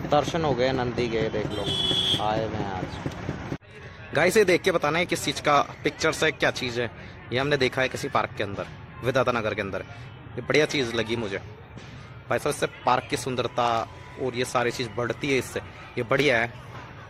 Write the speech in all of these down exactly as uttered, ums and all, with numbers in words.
दर्शन हो गए, नंदी गए, देख लो आए हुए हैं आज। गाइस ये देख के बताना है किस चीज़ का पिक्चर्स है, क्या चीज़ है। ये हमने देखा है किसी पार्क के अंदर, विधाता नगर के अंदर। ये बढ़िया चीज़ लगी मुझे भाई साहब, इससे पार्क की सुंदरता और ये सारी चीज़ बढ़ती है इससे, ये बढ़िया है।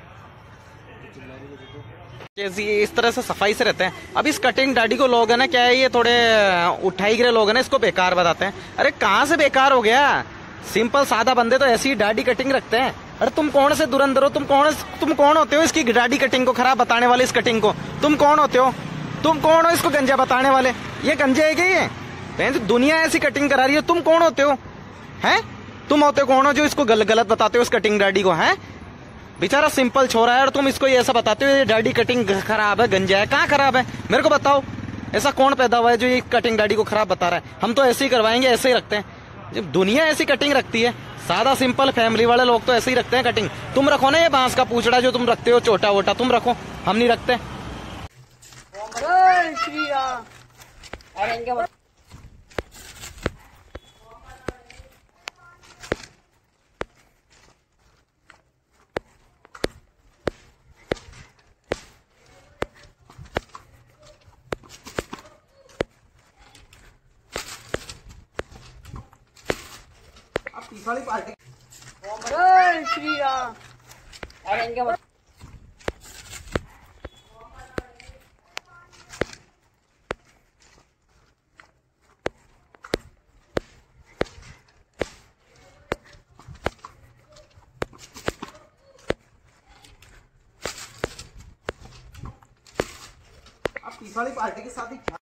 ये इस तरह से सफाई से रहते हैं। अब इस कटिंग दाढ़ी को लोग है ना, क्या है ये थोड़े उठाई गिरे लोग है ना, इसको बेकार बताते हैं। अरे कहाँ से बेकार हो गया, सिंपल सादा बंदे तो ऐसी दाढ़ी कटिंग रखते हैं। अरे तुम कौन से दुरंधर हो, तुम कौन तुम कौन होते हो इसकी दाढ़ी कटिंग को खराब बताने वाले, इस कटिंग को तुम कौन होते हो, तुम कौन हो इसको गंजा बताने वाले। ये गंजे है क्या ये, दुनिया ऐसी कटिंग करा रही है, तुम कौन होते हो, हैं तुम होते कौन हो जो इसको गल, गलत बताते हो इस कटिंग दाढ़ी को, हैं बेचारा सिंपल छोरा है और तुम इसको ये ऐसा बताते हो ये दाढ़ी कटिंग खराब है, गंजा है। कहाँ खराब है मेरे को बताओ, ऐसा कौन पैदा हुआ है जो ये कटिंग दाढ़ी को खराब बता रहा है। हम तो ऐसे ही करवाएंगे, ऐसे ही रखते हैं, जब दुनिया ऐसी कटिंग रखती है। सादा सिंपल फैमिली वाले लोग तो ऐसे ही रखते हैं कटिंग। तुम रखो ना ये बांस का पूछड़ा जो तुम रखते हो छोटा वोटा, तुम रखो, हम नहीं रखते। वाली पार्टी श्री राम और इनके अब वाली पार्टी के साथ ही